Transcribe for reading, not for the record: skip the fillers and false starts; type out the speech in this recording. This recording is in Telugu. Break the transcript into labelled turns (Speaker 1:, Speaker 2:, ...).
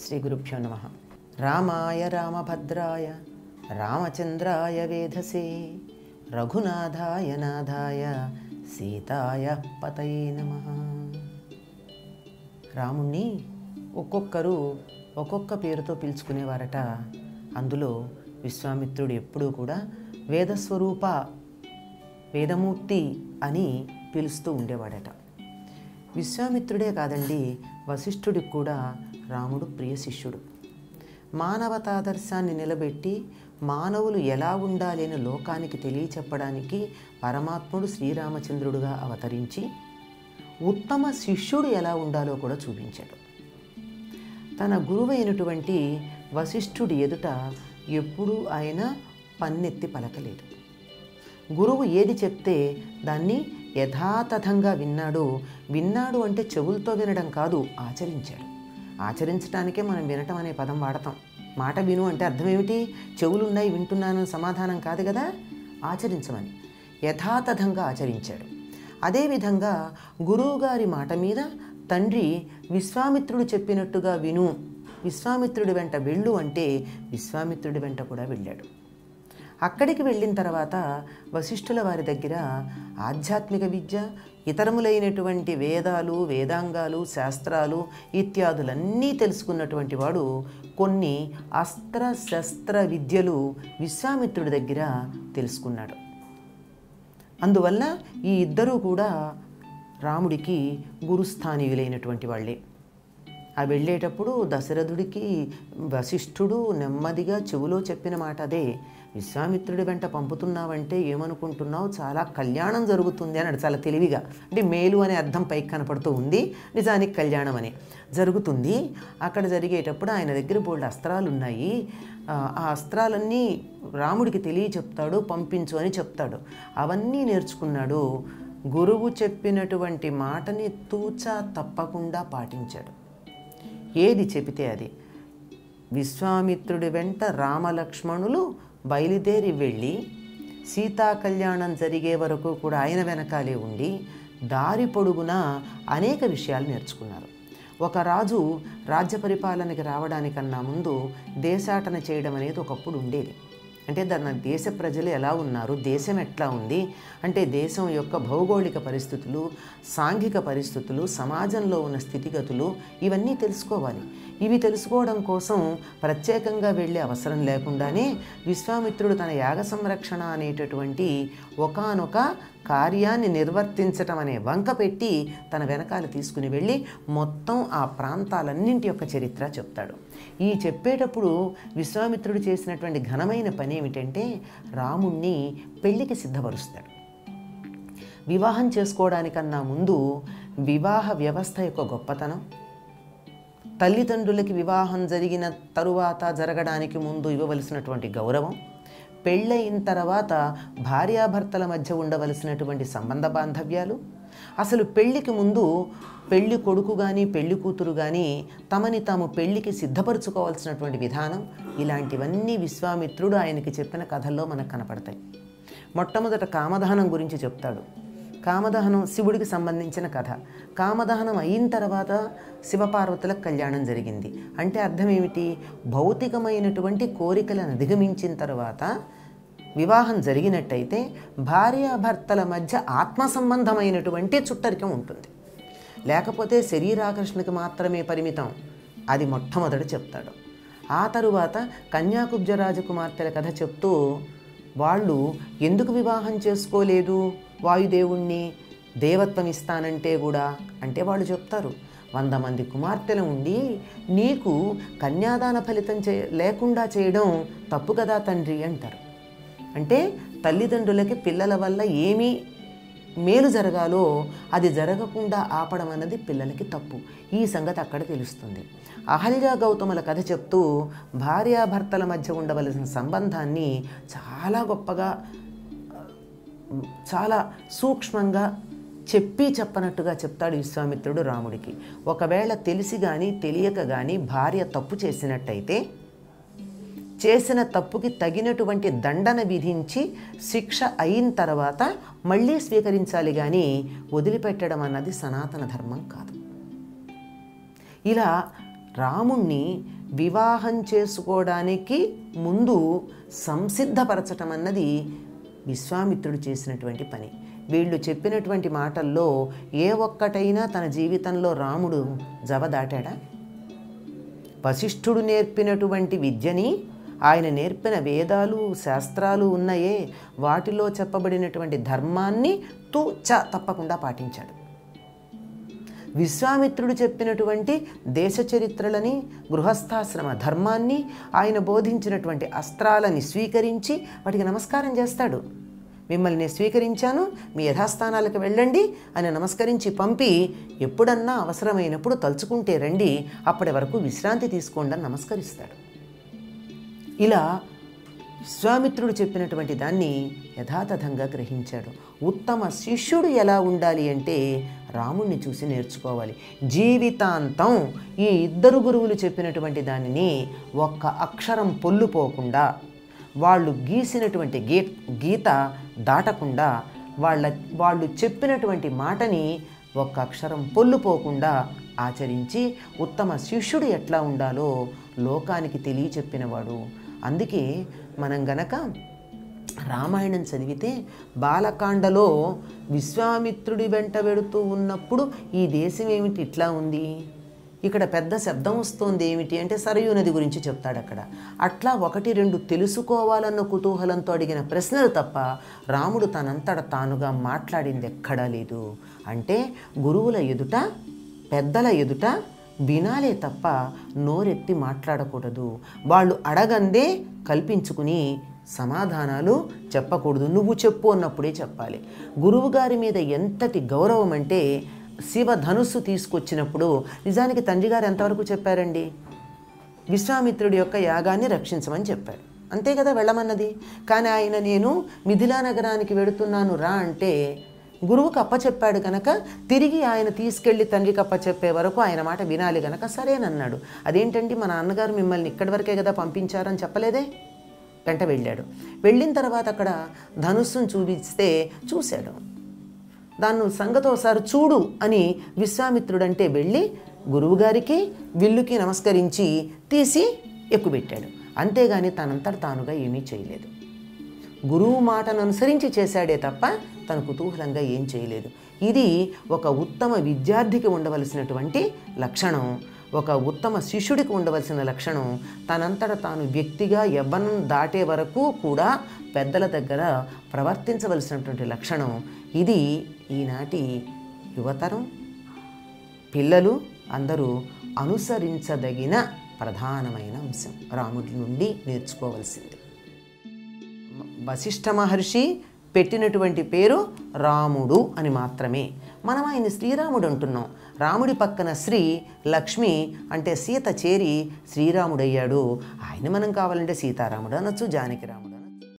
Speaker 1: శ్రీ గురుభ్యో నమః. రామాయ రామభద్రాయ రామచంద్రాయ వేధసే రఘునాథాయ నాథాయ సీతాయ పతయే నమః. రాముణ్ణి ఒక్కొక్కరు ఒక్కొక్క పేరుతో పిలుచుకునేవారట. అందులో విశ్వామిత్రుడు ఎప్పుడూ కూడా వేదస్వరూప వేదమూర్తి అని పిలుస్తూ ఉండేవాడట. విశ్వామిత్రుడే కాదండి, వశిష్ఠుడికి కూడా రాముడు ప్రియ శిష్యుడు. మానవతాదర్శాన్ని నిలబెట్టి మానవులు ఎలా ఉండాలి అని లోకానికి తెలియచెప్పడానికి పరమాత్ముడు శ్రీరామచంద్రుడుగా అవతరించి ఉత్తమ శిష్యుడు ఎలా ఉండాలో కూడా చూపించాడు. తన గురువైనటువంటి వశిష్ఠుడి ఎదుట ఎప్పుడూ ఆయన పన్నెత్తి పలకలేదు. గురువు ఏది చెప్తే దాన్ని యథాతథంగా విన్నాడు అంటే చెవులతో వినడం కాదు, ఆచరించాడు. ఆచరించడానికే మనం వినటం అనే పదం వాడతాం. మాట విను అంటే అర్థం ఏమిటి? చెవులున్నాయి వింటున్నాను సమాధానం కాదు కదా, ఆచరించమని. యథాతథంగా ఆచరించాడు. అదేవిధంగా గురువుగారి మాట మీద తండ్రి విశ్వామిత్రుడు చెప్పినట్టుగా విను, విశ్వామిత్రుడి వెంట వెళ్ళు అంటే విశ్వామిత్రుడి వెంట కూడా వెళ్ళాడు. అక్కడికి వెళ్ళిన తర్వాత వశిష్ఠుల వారి దగ్గర ఆధ్యాత్మిక విద్య, ఇతరములైనటువంటి వేదాలు, వేదాంగాలు, శాస్త్రాలు ఇత్యాదులన్నీ తెలుసుకున్నటువంటి వాడు కొన్ని అస్త్ర శస్త్ర విద్యలు విశ్వామిత్రుడి దగ్గర తెలుసుకున్నాడు. అందువల్ల ఈ ఇద్దరూ కూడా రాముడికి గురుస్థానీయులైనటువంటి వాళ్ళే. ఆ వెళ్ళేటప్పుడు దశరథుడికి వశిష్ఠుడు నెమ్మదిగా చెవులో చెప్పిన మాట అదే, విశ్వామిత్రుడి వెంట పంపుతున్నావంటే ఏమనుకుంటున్నావు, చాలా కళ్యాణం జరుగుతుంది అన్నాడు చాలా తెలివిగా. అంటే మేలు అనే అర్థం పైకి కనపడుతూ ఉంది, నిజానికి కళ్యాణం అని జరుగుతుంది. అక్కడ జరిగేటప్పుడు ఆయన దగ్గర బోల్డ్ అస్త్రాలు ఉన్నాయి, ఆ అస్త్రాలన్నీ రాముడికి తెలియచెప్తాడు, పంపించు అని చెప్తాడు. అవన్నీ నేర్చుకున్నాడు. గురువు చెప్పినటువంటి మాటని తూచా తప్పకుండా పాటించాడు. ఏది చెబితే అది. విశ్వామిత్రుడి వెంట రామలక్ష్మణులు బయలుదేరి వెళ్ళి సీతా కళ్యాణం జరిగే వరకు కూడా ఆయన వెనకాలే ఉండి దారి పొడుగునా అనేక విషయాలు నేర్చుకున్నారు. ఒక రాజు రాజ్య పరిపాలనకి రావడానికన్నా ముందు దేశాటన చేయడం అనేది ఒకప్పుడు ఉండేది. అంటే దాని దేశ ప్రజలు ఎలా ఉన్నారు, దేశం ఎట్లా ఉంది అంటే దేశం యొక్క భౌగోళిక పరిస్థితులు, సాంఘిక పరిస్థితులు, సమాజంలో ఉన్న స్థితిగతులు ఇవన్నీ తెలుసుకోవాలి. ఇవి తెలుసుకోవడం కోసం ప్రత్యేకంగా వెళ్ళే అవసరం లేకుండానే విశ్వామిత్రుడు తన యాగ సంరక్షణ అనేటటువంటి ఒకానొక కార్యాన్ని నిర్వర్తించటం అనే వంక పెట్టి తన వెనకాల తీసుకుని వెళ్ళి మొత్తం ఆ ప్రాంతాలన్నింటి యొక్క చరిత్ర చెప్తాడు. ఈ చెప్పేటప్పుడు విశ్వామిత్రుడు చేసినటువంటి ఘనమైన పని ఏమిటంటే రాముణ్ణి పెళ్లికి సిద్ధపరుస్తాడు. వివాహం చేసుకోవడానికన్నా ముందు వివాహ వ్యవస్థ యొక్క గొప్పతనం, తల్లిదండ్రులకి వివాహం జరిగిన తరువాత జరగడానికి ముందు ఇవ్వవలసినటువంటి గౌరవం, పెళ్ళయిన తర్వాత భార్యాభర్తల మధ్య ఉండవలసినటువంటి సంబంధ బాంధవ్యాలు, అసలు పెళ్ళికి ముందు పెళ్ళి కొడుకు కానీ పెళ్ళి కూతురు కానీ తమని తాము పెళ్ళికి సిద్ధపరచుకోవాల్సినటువంటి విధానం, ఇలాంటివన్నీ విశ్వామిత్రుడు ఆయనకి చెప్పిన కథల్లో మనకు కనపడతాయి. మొట్టమొదట కామదహనం గురించి చెప్తాడు. కామదహనం శివుడికి సంబంధించిన కథ. కామదహనం అయిన తర్వాత శివపార్వతులకు కళ్యాణం జరిగింది అంటే అర్థం ఏమిటి? భౌతికమైనటువంటి కోరికలను అధిగమించిన తర్వాత వివాహం జరిగినట్టయితే భార్యాభర్తల మధ్య ఆత్మ సంబంధమైనటువంటి చుట్టరికం ఉంటుంది. లేకపోతే శరీరాకర్షణకు మాత్రమే పరిమితం. అది మొట్టమొదట చెప్తాడు. ఆ తరువాత కన్యాకుబ్జ రాజకుమార్తెల కథ చెప్తూ వాళ్ళు ఎందుకు వివాహం చేసుకోలేదు వాయుదేవుణ్ణి, దేవత్వం ఇస్తానంటే కూడా అంటే వాళ్ళు చెప్తారు, 100 మంది కుమార్తెలు ఉండి నీకు కన్యాదాన ఫలితం లేకుండా చేయడం తప్పు కదా తండ్రి అంటారు. అంటే తల్లిదండ్రులకి పిల్లల వల్ల ఏమీ మేలు జరగాలో అది జరగకుండా ఆపడం అన్నది పిల్లలకి తప్పు. ఈ సంగతి అక్కడ తెలుస్తుంది. అహల్య గౌతముల కథ చెప్తూ భార్యాభర్తల మధ్య ఉండవలసిన సంబంధాన్ని చాలా గొప్పగా, చాలా సూక్ష్మంగా చెప్పనట్టుగా చెప్తాడు విశ్వామిత్రుడు రాముడికి. ఒకవేళ తెలిసి కానీ తెలియక కానీ భార్య తప్పు చేసినట్టయితే చేసిన తప్పుకి తగినటువంటి దండన విధించి శిక్ష అయిన తర్వాత మళ్ళీ స్వీకరించాలి కానీ వదిలిపెట్టడం అన్నది సనాతన ధర్మం కాదు. ఇలా రాముణ్ణి వివాహం చేసుకోవడానికి ముందు సంసిద్ధపరచటం అన్నది విశ్వామిత్రుడు చేసినటువంటి పని. వీళ్ళు చెప్పినటువంటి మాటల్లో ఏ ఒక్కటైనా తన జీవితంలో రాముడు జవదాటాడా? వశిష్ఠుడు నేర్పినటువంటి విద్యని, ఆయన నేర్పిన వేదాలు శాస్త్రాలు ఉన్నాయే, వాటిలో చెప్పబడినటువంటి ధర్మాన్ని తప్పకుండా పాటించాడు. విశ్వామిత్రుడు చెప్పినటువంటి దేశ చరిత్రలని, గృహస్థాశ్రమ ధర్మాన్ని, ఆయన బోధించినటువంటి అస్త్రాలని స్వీకరించి వాటికి నమస్కారం చేస్తాడు. మిమ్మల్ని నేను స్వీకరించాను, మీ యథాస్థానాలకు వెళ్ళండి అని నమస్కరించి పంపి, ఎప్పుడన్నా అవసరమైనప్పుడు తలుచుకుంటే రండి, అప్పటి వరకు విశ్రాంతి తీసుకోండి అని నమస్కరిస్తాడు. ఇలా విశ్వామిత్రుడు చెప్పినటువంటి దాన్ని యథాతథంగా గ్రహించాడు. ఉత్తమ శిష్యుడు ఎలా ఉండాలి అంటే రాముణ్ణి చూసి నేర్చుకోవాలి. జీవితాంతం ఈ ఇద్దరు గురువులు చెప్పినటువంటి దానిని ఒక్క అక్షరం పొల్లుపోకుండా, వాళ్ళు గీసినటువంటి గీత దాటకుండా, వాళ్ళు చెప్పినటువంటి మాటని ఒక్క అక్షరం పొల్లుపోకుండా ఆచరించి ఉత్తమ శిష్యుడు ఎట్లా ఉండాలో లోకానికి తెలియచెప్పినవాడు. అందుకే మనం గనక రామాయణం చదివితే బాలకాండలో విశ్వామిత్రుడి వెంట వెడుతూ ఉన్నప్పుడు ఈ దేశం ఏమిటి ఇట్లా ఉంది, ఇక్కడ పెద్ద శబ్దం వస్తుంది ఏమిటి అంటే సరయూ నది గురించి చెప్తాడు అక్కడ. అట్లా 1-2 తెలుసుకోవాలన్న కుతూహలంతో అడిగిన ప్రశ్నలు తప్ప రాముడు తనంతట తానుగా మాట్లాడింది ఎక్కడా లేదు. అంటే గురువుల ఎదుట, పెద్దల ఎదుట వినాలే తప్ప నోరెత్తి మాట్లాడకూడదు. వాళ్ళు అడగందే కల్పించుకుని సమాధానాలు చెప్పకూడదు. నువ్వు చెప్పు అన్నప్పుడే చెప్పాలి. గురువుగారి మీద ఎంతటి గౌరవం అంటే, శివధనుస్సు తీసుకొచ్చినప్పుడు నిజానికి తండ్రి గారు ఎంతవరకు చెప్పారండి? విశ్వామిత్రుడి యొక్క యాగాన్ని రక్షించమని చెప్పారు, అంతే కదా వెళ్ళమన్నది. కానీ ఆయన నేను మిథిలా నగరానికి వెడుతున్నాను రా అంటే గురువుకు అప్పచెప్పాడు కనుక తిరిగి ఆయన తీసుకెళ్ళి తండ్రికి అప్పచెప్పే వరకు ఆయన మాట వినాలి కనుక సరేనన్నాడు. అదేంటండి, మా నాన్నగారు మిమ్మల్ని ఇక్కడి వరకే కదా పంపించారని చెప్పలేదే? వెంట వెళ్ళాడు. వెళ్ళిన తర్వాత అక్కడ ధనుస్సును చూపిస్తే చూశాడు. దాన్ని సంగతో ఒకసారి చూడు అని విశ్వామిత్రుడంటే వెళ్ళి గురువుగారికి విల్లుకి నమస్కరించి తీసి ఎక్కుబెట్టాడు. అంతేగాని తనంతట తానుగా ఏమీ చేయలేదు. గురువు మాటను అనుసరించి చేశాడే తప్ప తన కుతూహలంగా ఏం చేయలేదు. ఇది ఒక ఉత్తమ విద్యార్థికి ఉండవలసినటువంటి లక్షణం, ఒక ఉత్తమ శిష్యుడికి ఉండవలసిన లక్షణం. తనంతట తాను వ్యక్తిగా యవ్వనం దాటే వరకు కూడా పెద్దల దగ్గర ప్రవర్తించవలసినటువంటి లక్షణం. ఇది ఈనాటి యువతరం, పిల్లలు అందరూ అనుసరించదగిన ప్రధానమైన అంశం, రాముడి నుండి నేర్చుకోవలసింది. వశిష్ఠ మహర్షి పెట్టినటువంటి పేరు రాముడు అని మాత్రమే. మనం ఆయన శ్రీరాముడు అంటున్నాం. రాముడి పక్కన శ్రీ లక్ష్మి అంటే సీత చేరి శ్రీరాముడయ్యాడు. ఆయన మనం కావాలంటే సీతారాముడు అనొచ్చు, జానకి రాముడు.